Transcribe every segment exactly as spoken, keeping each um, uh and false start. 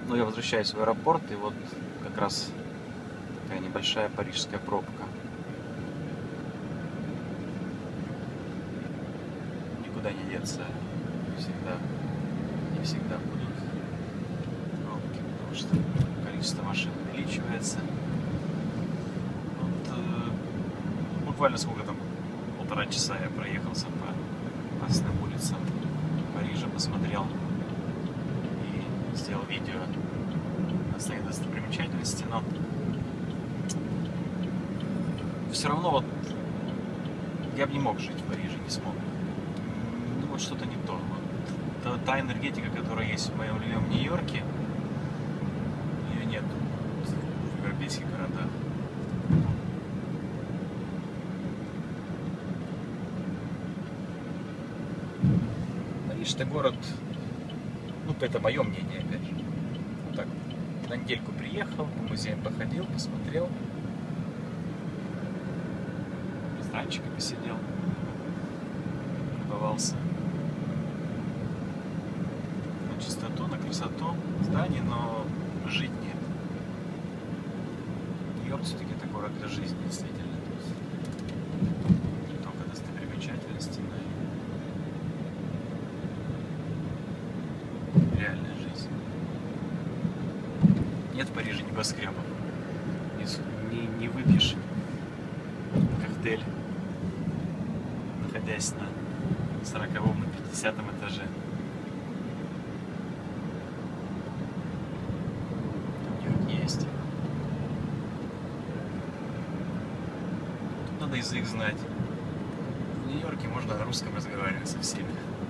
Ну, я возвращаюсь в аэропорт, и вот как раз такая небольшая парижская пробка. Никуда не деться. Всегда, не всегда будут пробки, потому что количество машин увеличивается. Вот, э, буквально сколько там, полтора часа я проехался по опасным улицам Парижа, посмотрел и сделал видео на своей достопримечательности, но все равно вот я бы не мог жить в Париже, не смог. Ну вот что-то не то. Вот, та, та энергетика, которая есть в моем любимом Нью-Йорке, ее нет в европейских городах. Париж — это город, ну это мое мнение, опять же. Вот так вот. На недельку приехал, по музеям походил, посмотрел, в ресторанчике посидел, любовался на чистоту, на красоту зданий, но жить нет. Нью-Йорк все-таки это город для жизни, действительно. Не только достопримечательности, но и реальная жизнь. Нет в Париже небоскребов. Не, не выпьешь коктейль, находясь на сороковом, на пятидесятом этаже. У них есть. Тут надо язык знать. В Нью-Йорке можно на русском разговаривать со всеми.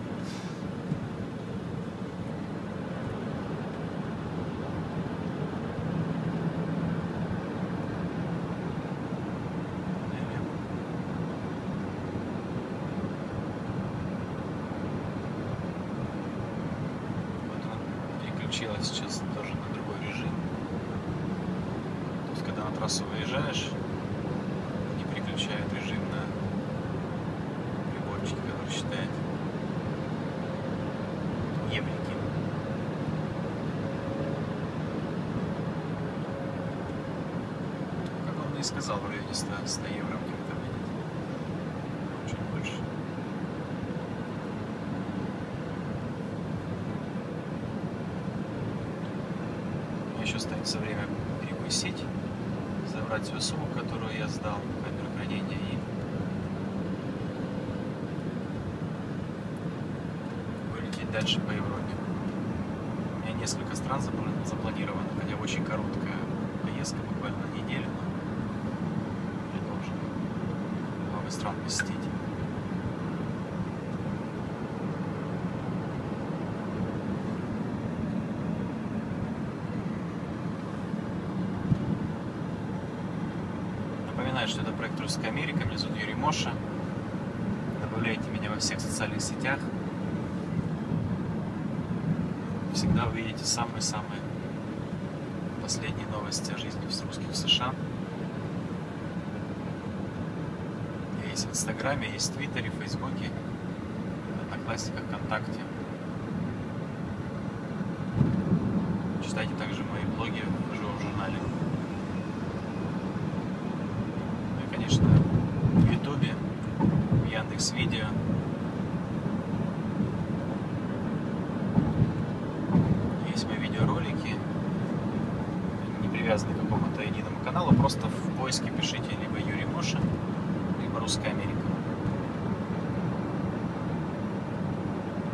Переключилась сейчас тоже на другой режим. То есть, когда на трассу выезжаешь, не переключает режим на приборчики, который считает еврики. Как он мне и сказал, в районе ста евро мне это выйдет. Чуть больше. Еще останется время перекусить, забрать свою сумку, которую я сдал в камеру хранения, и вылететь дальше по Европе. У меня несколько стран запланировано, хотя очень короткая поездка, буквально на неделю, но я должен много стран посетить. Напоминаю, что это проект «Русская Америка». Меня зовут Юрий Моша. Добавляйте меня во всех социальных сетях. Всегда увидите самые-самые последние новости о жизни русских в США. Я есть в Инстаграме, есть в Твиттере, в Фейсбуке, в Одноклассниках, ВКонтакте. Читайте также мои блоги в живом журнале. Конечно, в Ютубе, в Яндекс.Видео. Есть мои видеоролики, не привязаны к какому-то единому каналу, просто в поиске пишите либо Юрий Моша, либо «Русская Америка».